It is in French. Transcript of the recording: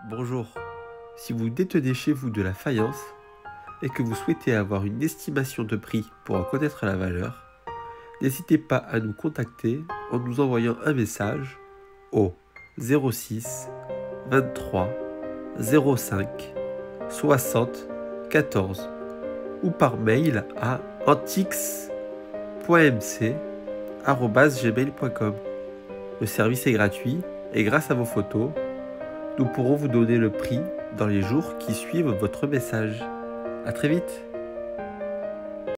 Bonjour, si vous détenez chez vous de la faïence et que vous souhaitez avoir une estimation de prix pour en connaître la valeur, n'hésitez pas à nous contacter en nous envoyant un message au 06 23 05 60 14 ou par mail à antix.mc@gmail.com. Le service est gratuit et grâce à vos photos, nous pourrons vous donner le prix dans les jours qui suivent votre message. À très vite!